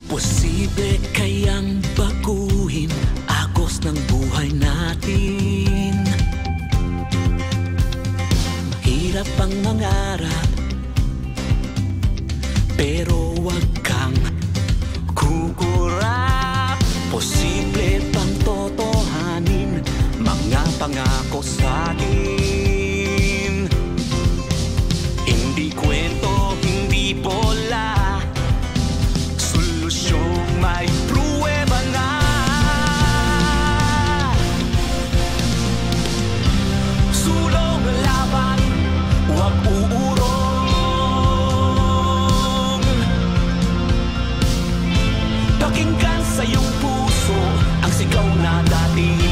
Posible kayang baguhin agos ng buhay natin. Mahirap ang mangarap, pero wag kang kukurap. Posible bang totohanin mga pangako sa atin? Hindi kwento, hindi bola, solusyong may pruweba na. Sulong laban, huwag uurong. Pakinggan sa iyong puso ang sigaw na dati